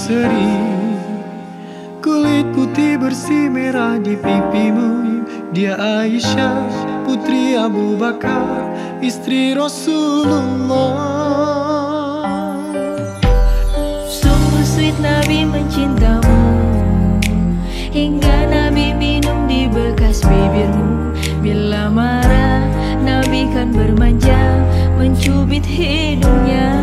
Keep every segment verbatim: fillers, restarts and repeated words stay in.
berseri, kulit putih bersih merah di pipimu. Dia Aisyah, putri Abu Bakar, istri Rasulullah. Sungguh sweet Nabi mencintamu, hingga Nabi minum di bekas bibirmu. Bila marah, Nabi kan bermanja, mencubit hidungnya.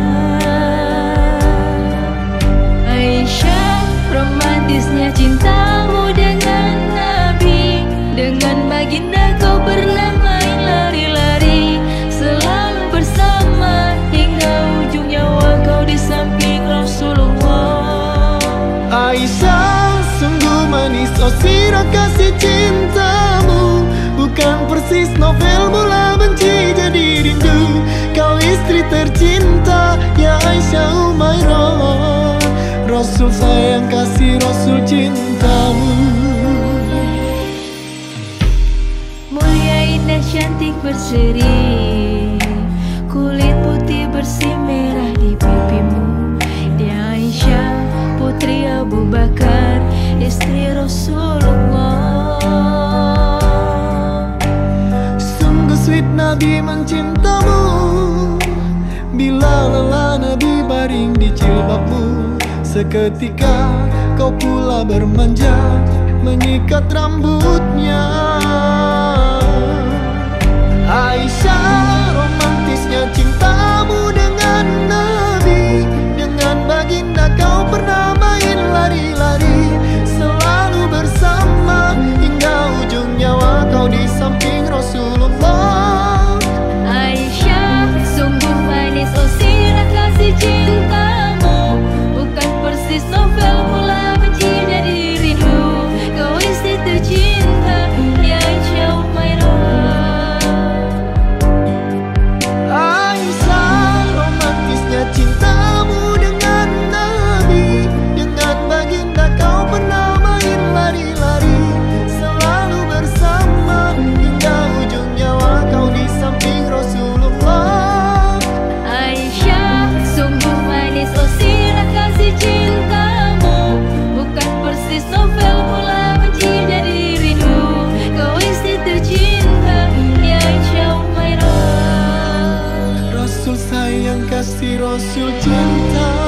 Aisyah, romantisnya cintamu dengan Nabi. Dengan baginda kau pernah main lari-lari, selalu bersama hingga ujung nyawa kau di samping Rasulullah. Aisyah, sungguh manis oh sirah kasih cintamu, bukan persis novel mula benci jadi rindu. Kau istri tercinta, ya Aisyah Umairah, Rasul sayang kasih Rasul cintamu. Mulia indah cantik berseri, kulit putih bersih merah di pipimu. Dia Aisyah, putri Abu Bakar, istri Rasulullah. Sungguh sweet Nabi mencintamu, bila lelah Nabi baring di jilbabmu. Seketika kau pula bermanja, menyikat rambutnya. Aisyah, romantisnya cintamu dengan Nabi. Dengan baginda kau pernah main lari-lari, selalu bersama hingga ujung nyawa kau di samping Rasulullah. Aisyah, sungguh manis oh sirah kasih cintamu, bukan persis novel mula benci jadi rindu. Kau istri tercinta, ya Aisyah Umairah. Aisyah, romantisnya cintamu dengan Nabi. Dengan baginda kau pernah main lari-lari, selalu bersama hingga ujung nyawa kau di samping Rasulullah. Aisyah, sungguh manis oh sirah kasih cintamu, bukan persis novel mula benci jadi rindu. Kau istri tercinta, ya Aisyah Umairah. Rasul sayang kasih Rasul cinta.